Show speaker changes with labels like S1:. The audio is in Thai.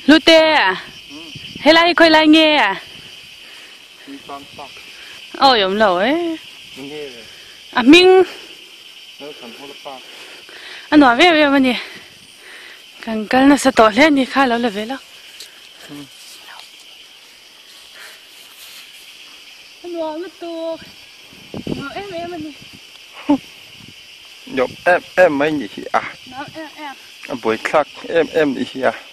S1: ลูเตะเฮลัยค่อยไล่เงี้ย
S2: มีตอนปัก
S1: อ๋อยมเหล่าเอ้
S2: เงี้ย
S1: อ่ะมิง
S2: แล้วสันพลปัก
S1: อันหนูเว้ยมันนี่กันน่ะสตอเล่นนี่ข้าแล้วเลยเว้ยแล้วอันหนูมันตัวเอ็มมันนี่
S2: ยกเอ็มไม่หนีอ่ะ
S1: น้ำเอ็ม
S2: บุยคลักเอ็มหนีอ่ะ